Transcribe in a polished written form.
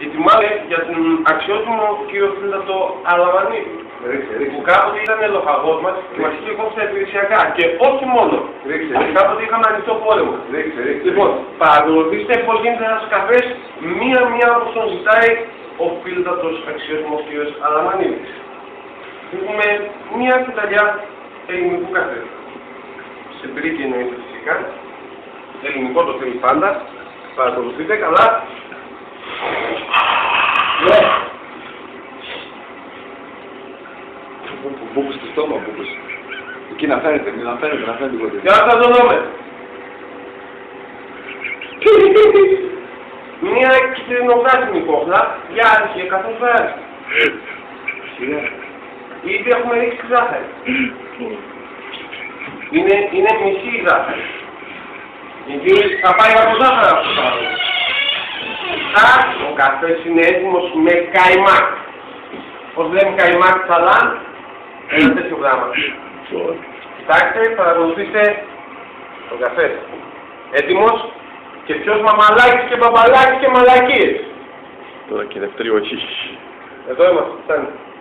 Και θυμάμαι για τον αξιότιμο κύριο Φίλατο Αλαμανίδη, που κάποτε ήταν λοχαγός μας και μας είχε κόψει τα υπηρεσιακά. Και όχι μόνο. Κάποτε είχαμε ανοιχτό πόλεμο. Λοιπόν, παρακολουθήστε πώς γίνεται ένας καφές μία-μία όπως τον ζητάει ο φίλτατος αξιότιμος κύριος Αλαμανίδης. Έχουμε μία κουταλιά ελληνικού καφέ. Σε μπρίκι εννοείται φυσικά. Ελληνικό το θέλει πάντα. Παρακολουθείτε καλά. Μπούκου στο στόμα, μπούκους. Εκεί να φαίνεται, να φαίνεται τίποτε. Για να το δούμε. Μία κυτρινοπράσινη κόφλα, για άρχιε καθώς βάζει. Ήδη έχουμε ρίξει ζάχαρη. Είναι μισή η ζάχαρη. Γιατί θα πάει από ζάχαρα αυτό το πράγμα. Ο καφές είναι έτοιμος με καϊμάκ. Πώς λέμε καϊμάκ τσαλάν, ένα τέτοιο πράγμα. Κοιτάξτε, παρακολουθήστε τον καφέ. Έτοιμος και ποιος μαμαλάκης και μπαμπαλάκης και μαλακίες. Τώρα και δεύτερη όχι. Εδώ είμαστε, φτάνει.